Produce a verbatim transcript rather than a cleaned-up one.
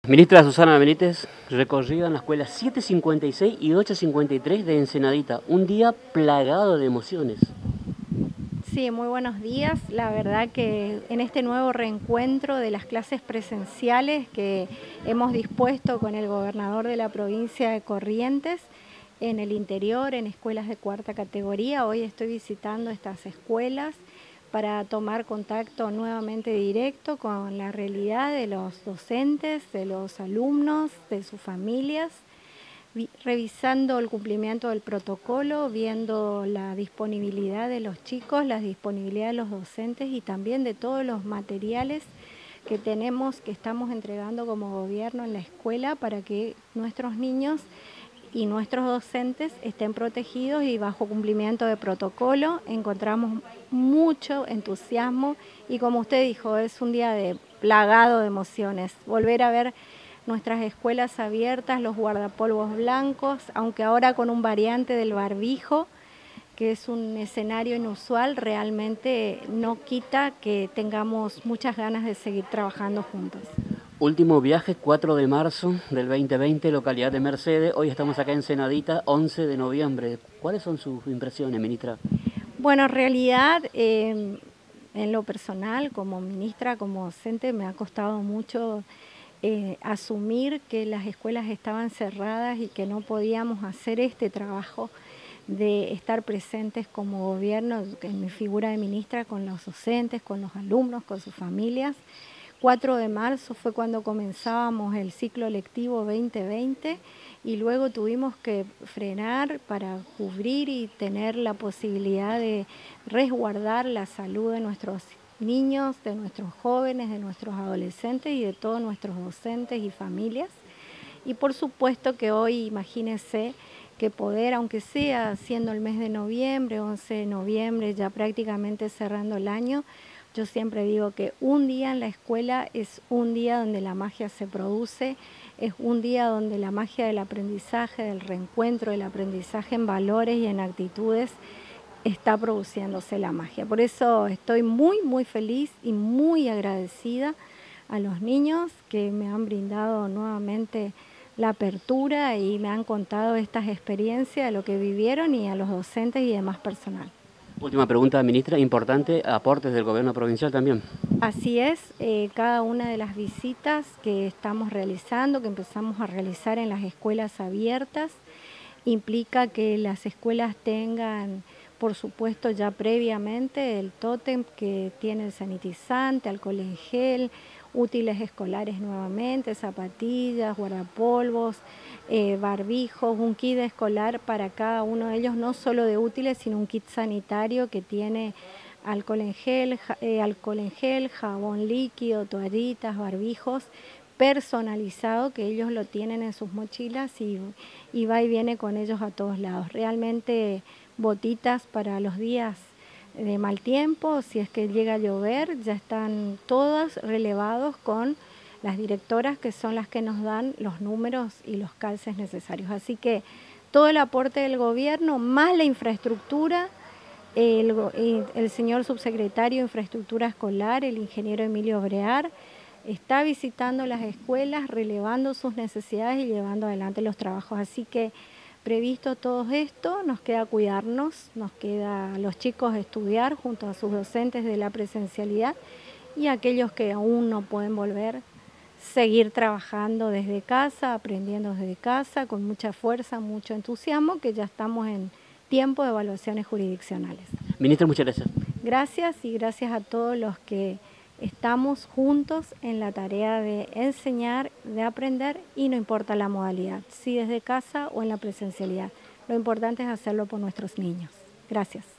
Ministra Susana Benítez, recorrido en la escuela siete cincuenta y seis y ocho cincuenta y tres de Ensenadita, un día plagado de emociones. Sí, muy buenos días. La verdad que en este nuevo reencuentro de las clases presenciales que hemos dispuesto con el gobernador de la provincia de Corrientes, en el interior, en escuelas de cuarta categoría, hoy estoy visitando estas escuelas para tomar contacto nuevamente directo con la realidad de los docentes, de los alumnos, de sus familias, revisando el cumplimiento del protocolo, viendo la disponibilidad de los chicos, la disponibilidad de los docentes y también de todos los materiales que tenemos, que estamos entregando como gobierno en la escuela para que nuestros niños y nuestros docentes estén protegidos y bajo cumplimiento de protocolo. Encontramos mucho entusiasmo y, como usted dijo, es un día de plagado de emociones. Volver a ver nuestras escuelas abiertas, los guardapolvos blancos, aunque ahora con un variante del barbijo, que es un escenario inusual, realmente no quita que tengamos muchas ganas de seguir trabajando juntos. Último viaje, cuatro de marzo del veinte veinte, localidad de Mercedes. Hoy estamos acá en Ensenadita, once de noviembre. ¿Cuáles son sus impresiones, ministra? Bueno, en realidad, eh, en lo personal, como ministra, como docente, me ha costado mucho eh, asumir que las escuelas estaban cerradas y que no podíamos hacer este trabajo de estar presentes como gobierno, en mi figura de ministra, con los docentes, con los alumnos, con sus familias. cuatro de marzo fue cuando comenzábamos el ciclo lectivo veinte veinte y luego tuvimos que frenar para cubrir y tener la posibilidad de resguardar la salud de nuestros niños, de nuestros jóvenes, de nuestros adolescentes y de todos nuestros docentes y familias. Y por supuesto que hoy, imagínense, que poder, aunque sea siendo el mes de noviembre, once de noviembre, ya prácticamente cerrando el año, yo siempre digo que un día en la escuela es un día donde la magia se produce, es un día donde la magia del aprendizaje, del reencuentro, del aprendizaje en valores y en actitudes, está produciéndose la magia. Por eso estoy muy, muy feliz y muy agradecida a los niños que me han brindado nuevamente la apertura y me han contado estas experiencias, lo que vivieron, y a los docentes y demás personal. Última pregunta, ministra, importante, aportes del gobierno provincial también. Así es, eh, cada una de las visitas que estamos realizando, que empezamos a realizar en las escuelas abiertas, implica que las escuelas tengan, por supuesto, ya previamente el tótem que tiene el sanitizante, alcohol en gel, útiles escolares nuevamente, zapatillas, guardapolvos, eh, barbijos, un kit escolar para cada uno de ellos, no solo de útiles, sino un kit sanitario que tiene alcohol en gel, eh, alcohol en gel, jabón líquido, toallitas, barbijos, personalizado, que ellos lo tienen en sus mochilas y, y va y viene con ellos a todos lados. Realmente botitas para los días de mal tiempo, si es que llega a llover, ya están todas relevados con las directoras, que son las que nos dan los números y los calces necesarios. Así que todo el aporte del gobierno, más la infraestructura, el, el señor subsecretario de Infraestructura Escolar, el ingeniero Emilio Brear, está visitando las escuelas, relevando sus necesidades y llevando adelante los trabajos. Así que, previsto todo esto, nos queda cuidarnos, nos queda a los chicos estudiar junto a sus docentes de la presencialidad, y aquellos que aún no pueden volver, seguir trabajando desde casa, aprendiendo desde casa, con mucha fuerza, mucho entusiasmo, que ya estamos en tiempo de evaluaciones jurisdiccionales. Ministra, muchas gracias. Gracias, y gracias a todos los que estamos juntos en la tarea de enseñar, de aprender, y no importa la modalidad, si desde casa o en la presencialidad. Lo importante es hacerlo por nuestros niños. Gracias.